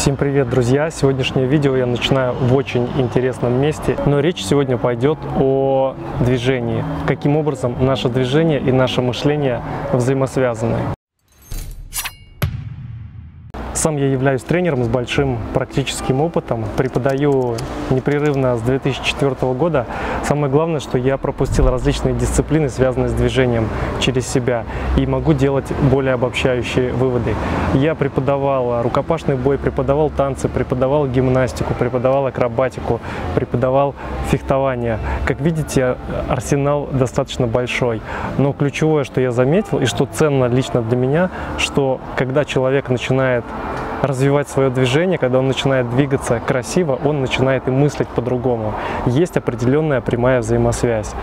Всем привет, друзья! Сегодняшнее видео я начинаю в очень интересном месте, но речь сегодня пойдет о движении. Каким образом наше движение и наше мышление взаимосвязаны. Сам я являюсь тренером с большим практическим опытом, преподаю непрерывно с 2004 года. Самое главное, что я пропустил различные дисциплины, связанные с движением через себя, и могу делать более обобщающие выводы. Я преподавал рукопашный бой, преподавал танцы, преподавал гимнастику, преподавал акробатику, преподавал фехтование. Как видите, арсенал достаточно большой, но ключевое, что я заметил и что ценно лично для меня, что когда человек начинает развивать свое движение, когда он начинает двигаться красиво, он начинает и мыслить по-другому. Есть определенная прямая взаимосвязь.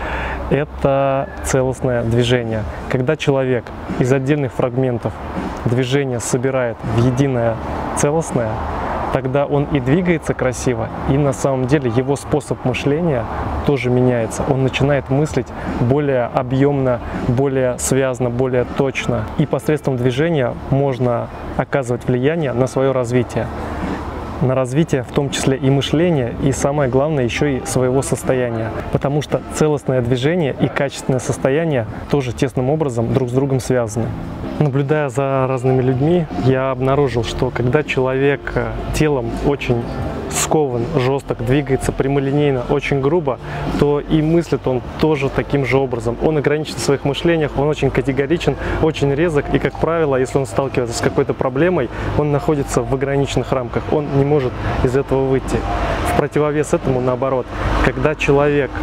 Это целостное движение. Когда человек из отдельных фрагментов движения собирает в единое целостное, тогда он и двигается красиво, и на самом деле его способ мышления тоже меняется. Он начинает мыслить более объемно, более связно, более точно. И посредством движения можно оказывать влияние на свое развитие. На развитие в том числе и мышления, и самое главное еще и своего состояния. Потому что целостное движение и качественное состояние тоже тесным образом друг с другом связаны. Наблюдая за разными людьми, я обнаружил, что когда человек телом очень скован, жесток, двигается прямолинейно, очень грубо, то и мыслит он тоже таким же образом. Он ограничен в своих мышлениях, он очень категоричен, очень резок, и, как правило, если он сталкивается с какой-то проблемой, он находится в ограниченных рамках, он не может из этого выйти. В противовес этому, наоборот, когда человек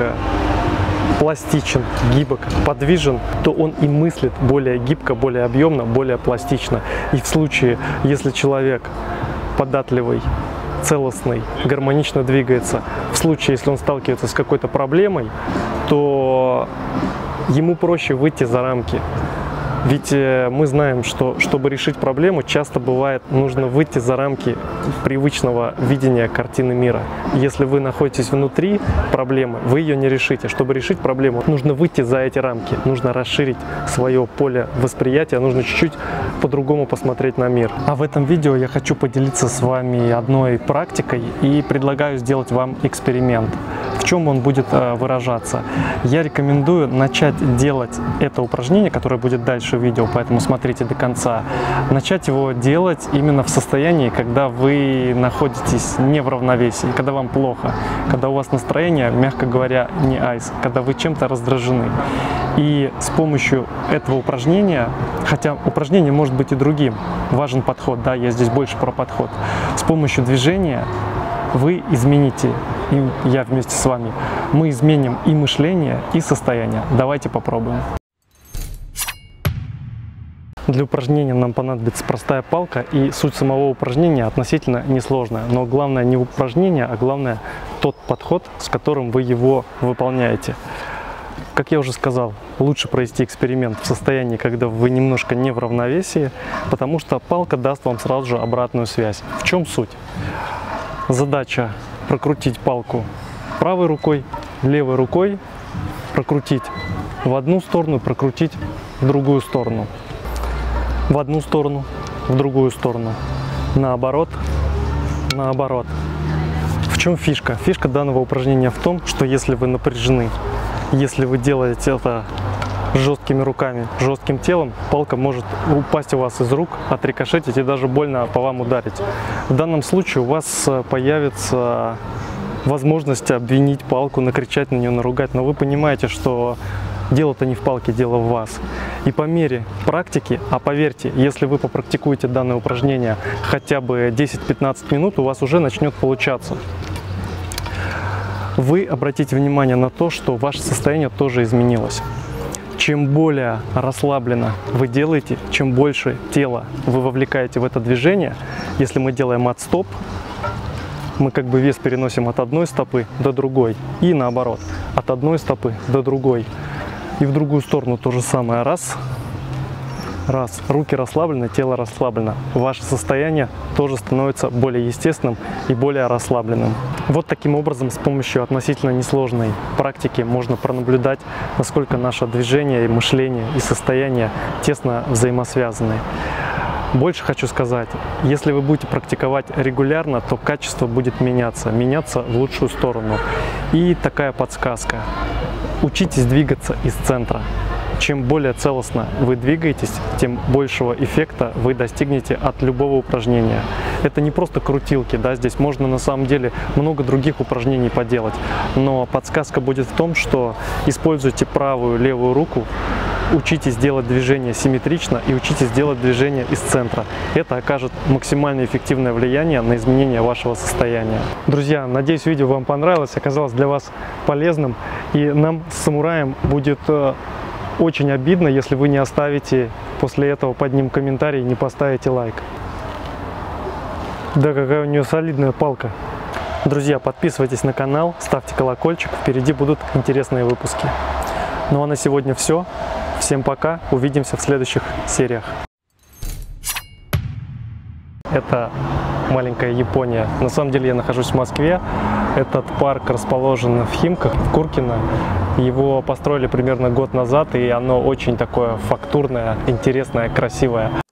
пластичен, гибок, подвижен, то он и мыслит более гибко, более объемно, более пластично. И в случае, если человек податливый, целостный, гармонично двигается, в случае, если он сталкивается с какой-то проблемой, то ему проще выйти за рамки. Ведь мы знаем, что чтобы решить проблему, часто бывает нужно выйти за рамки привычного видения картины мира. Если вы находитесь внутри проблемы, вы ее не решите. Чтобы решить проблему, нужно выйти за эти рамки, нужно расширить свое поле восприятия, нужно чуть-чуть по-другому посмотреть на мир. А в этом видео я хочу поделиться с вами одной практикой и предлагаю сделать вам эксперимент. В чем он будет выражаться? Я рекомендую начать делать это упражнение, которое будет дальше в видео, поэтому смотрите до конца. Начать его делать именно в состоянии, когда вы находитесь не в равновесии, когда вам плохо, когда у вас настроение, мягко говоря, не айс, когда вы чем-то раздражены. И с помощью этого упражнения, хотя упражнение может быть и другим, важен подход, да, я здесь больше про подход. С помощью движения вы измените, и я вместе с вами, мы изменим и мышление, и состояние. Давайте попробуем. Для упражнения нам понадобится простая палка, и суть самого упражнения относительно несложная. Но главное не упражнение, а главное тот подход, с которым вы его выполняете. Как я уже сказал, лучше провести эксперимент в состоянии, когда вы немножко не в равновесии, потому что палка даст вам сразу же обратную связь. В чем суть? Задача прокрутить палку правой рукой, левой рукой, прокрутить в одну сторону, прокрутить в другую сторону. В одну сторону, в другую сторону. Наоборот, наоборот. В чем фишка? Фишка данного упражнения в том, что если вы напряжены, если вы делаете это жесткими руками, жестким телом, палка может упасть у вас из рук, отрикошетить и даже больно по вам ударить. В данном случае у вас появится возможность обвинить палку, накричать на нее, наругать, но вы понимаете, что дело-то не в палке, дело в вас. И по мере практики, а поверьте, если вы попрактикуете данное упражнение хотя бы 10-15 минут, у вас уже начнет получаться. Вы обратите внимание на то, что ваше состояние тоже изменилось. Чем более расслабленно вы делаете, чем больше тела вы вовлекаете в это движение, если мы делаем отстоп, мы как бы вес переносим от одной стопы до другой, и наоборот, от одной стопы до другой. И в другую сторону то же самое. Раз, раз. Руки расслаблены, тело расслаблено. Ваше состояние тоже становится более естественным и более расслабленным. Вот таким образом, с помощью относительно несложной практики можно пронаблюдать, насколько наше движение и мышление и состояние тесно взаимосвязаны. Больше хочу сказать, если вы будете практиковать регулярно, то качество будет меняться в лучшую сторону. И такая подсказка. Учитесь двигаться из центра. Чем более целостно вы двигаетесь, тем большего эффекта вы достигнете от любого упражнения. Это не просто крутилки, да, здесь можно на самом деле много других упражнений поделать. Но подсказка будет в том, что используйте правую, левую руку, учитесь делать движение симметрично и учитесь делать движение из центра. Это окажет максимально эффективное влияние на изменение вашего состояния. Друзья, надеюсь, видео вам понравилось, оказалось для вас полезным. И нам с Самураем будет очень обидно, если вы не оставите после этого под ним комментарий и не поставите лайк. Да, какая у нее солидная палка. Друзья, подписывайтесь на канал, ставьте колокольчик, впереди будут интересные выпуски. Ну а на сегодня все. Всем пока, увидимся в следующих сериях. Это маленькая Япония. На самом деле я нахожусь в Москве. Этот парк расположен в Химках, в Куркино. Его построили примерно год назад, и оно очень такое фактурное, интересное, красивое.